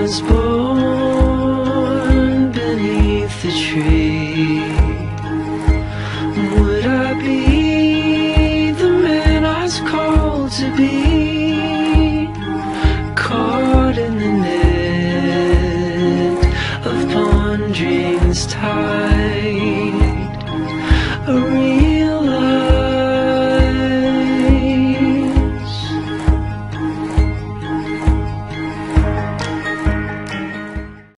was born beneath the tree, would I be the man I was called to be?